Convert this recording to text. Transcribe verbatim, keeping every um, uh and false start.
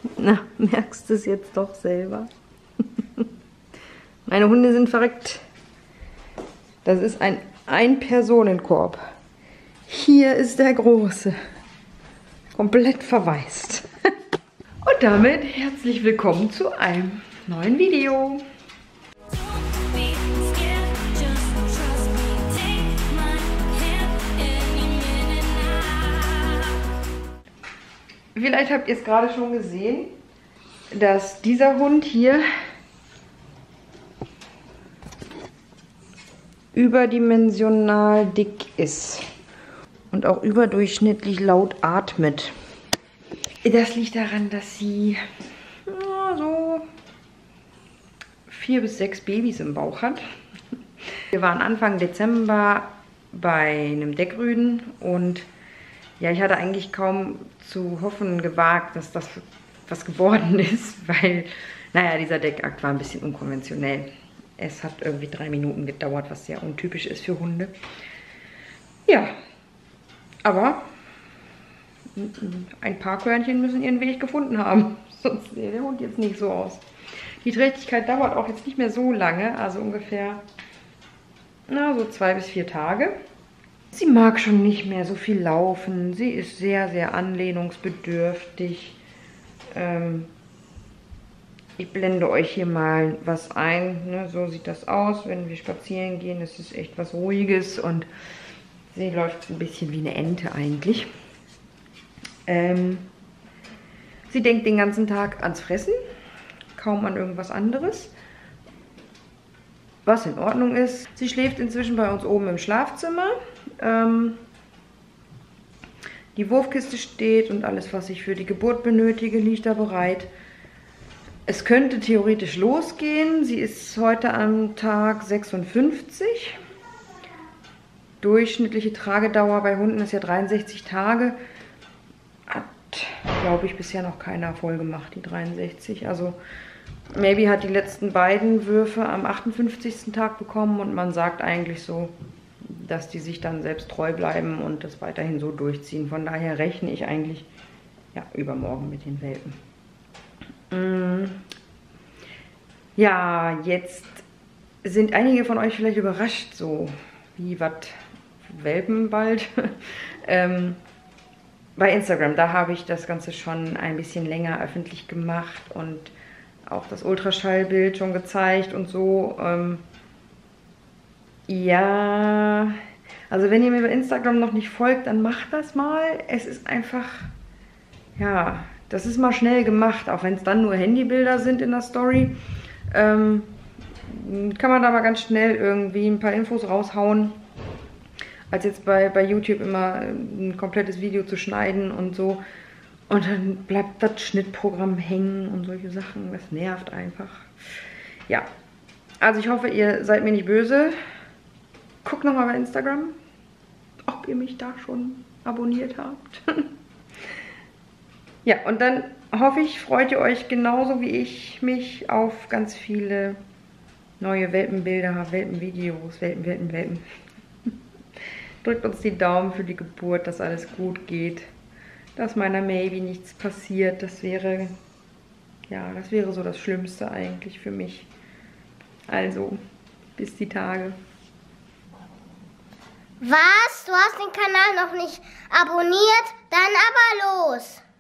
Na, merkst du es jetzt doch selber? Meine Hunde sind verrückt. Das ist ein Ein-Personen-Korb. Hier ist der Große. Komplett verwaist. Und damit herzlich willkommen zu einem neuen Video. Vielleicht habt ihr es gerade schon gesehen, dass dieser Hund hier überdimensional dick ist und auch überdurchschnittlich laut atmet. Das liegt daran, dass sie ja, so vier bis sechs Babys im Bauch hat. Wir waren Anfang Dezember bei einem Deckrüden und ja, ich hatte eigentlich kaum zu hoffen gewagt, dass das was geworden ist, weil, naja, dieser Deckakt war ein bisschen unkonventionell. Es hat irgendwie drei Minuten gedauert, was sehr untypisch ist für Hunde. Ja, aber ein paar Körnchen müssen ihren Weg gefunden haben, sonst sähe der Hund jetzt nicht so aus. Die Trächtigkeit dauert auch jetzt nicht mehr so lange, also ungefähr na, so zwei bis vier Tage. Sie mag schon nicht mehr so viel laufen. Sie ist sehr, sehr anlehnungsbedürftig. Ähm, ich blende euch hier mal was ein. Ne? So sieht das aus, wenn wir spazieren gehen. Es ist echt was Ruhiges und sie läuft ein bisschen wie eine Ente eigentlich. Ähm, sie denkt den ganzen Tag ans Fressen, kaum an irgendwas anderes. Was in Ordnung ist. Sie schläft inzwischen bei uns oben im Schlafzimmer. Ähm, die Wurfkiste steht und alles, was ich für die Geburt benötige, liegt da bereit. Es könnte theoretisch losgehen. Sie ist heute am Tag sechsundfünfzig. Durchschnittliche Tragedauer bei Hunden ist ja dreiundsechzig Tage. Hat, glaube ich, bisher noch keiner voll gemacht, die dreiundsechzig. Also Maybe hat die letzten beiden Würfe am achtundfünfzigsten Tag bekommen und man sagt eigentlich so, dass die sich dann selbst treu bleiben und das weiterhin so durchziehen. Von daher rechne ich eigentlich ja, übermorgen mit den Welpen. Mm. Ja, jetzt sind einige von euch vielleicht überrascht, so wie was Welpen bald. ähm, bei Instagram, da habe ich das Ganze schon ein bisschen länger öffentlich gemacht und auch das Ultraschallbild schon gezeigt und so. Ähm, ja, also wenn ihr mir bei Instagram noch nicht folgt, dann macht das mal. Es ist einfach, ja, das ist mal schnell gemacht, auch wenn es dann nur Handybilder sind in der Story. Ähm, kann man da mal ganz schnell irgendwie ein paar Infos raushauen, als jetzt bei, bei YouTube immer ein komplettes Video zu schneiden und so. Und dann bleibt das Schnittprogramm hängen und solche Sachen. Das nervt einfach. Ja, also ich hoffe, ihr seid mir nicht böse. Guckt nochmal bei Instagram, ob ihr mich da schon abonniert habt. Ja, und dann hoffe ich, freut ihr euch genauso wie ich mich auf ganz viele neue Welpenbilder, Welpenvideos, Welpen, Welpen, Welpen. Drückt uns die Daumen für die Geburt, dass alles gut geht. Dass meiner Maybe nichts passiert, das wäre, ja, das wäre so das Schlimmste eigentlich für mich. Also, bis die Tage. Was? Du hast den Kanal noch nicht abonniert? Dann aber los!